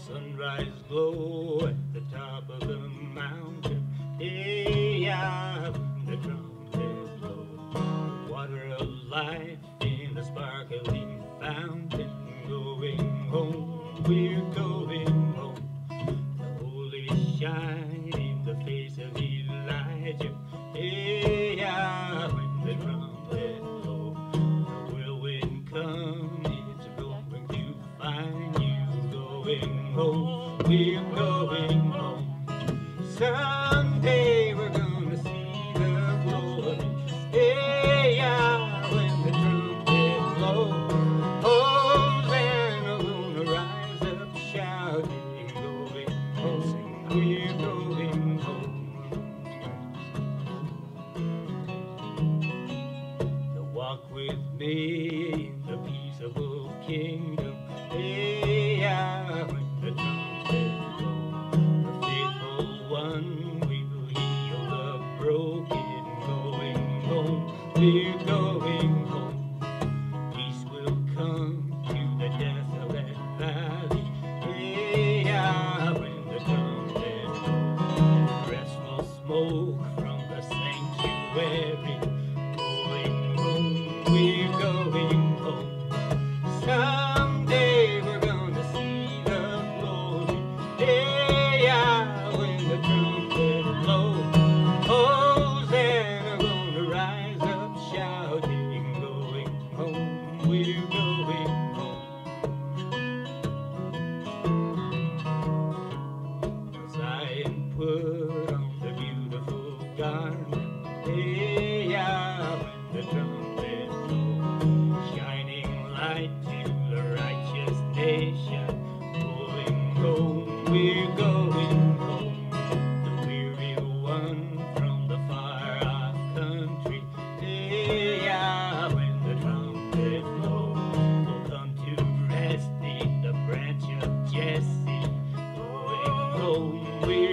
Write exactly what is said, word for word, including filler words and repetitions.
Sunrise glow at the top of the mountain. Hey, yeah, the trumpet blows. Water of life in the sparkling fountain. Going home, we're going home. The holy shine in the face of Elijah. Hey, yeah, when the trumpet blows, the whirlwind comes, it's going to find you. Going home, we're going home. Someday we're gonna see the glory. Hey, yeah, when the trumpet blows, Hosanna gonna rise up shouting. Going home, we're going home. Now walk with me in the peaceable kingdom. Hey, yeah, when the trumpet blows, the faithful one will heal the broken. Going home, we're going home. Peace will come to the desolate valley. Hey, yeah, when the trumpet blows, restful smoke from the sanctuary. Going home, we're going home. Someday we're gonna see the glory. Hey, yeah, when the trumpet blows, Hosanna gonna rise up shouting. Going home, we're going home. Zion put on the beautiful garment. Hey, yeah, when the trumpet blows, shining light to the righteous nation. Going home, we're going home. The weary one from the far off country. Hey, yeah, when the trumpet blows, will come to rest in the branch of Jesse. Going home, we're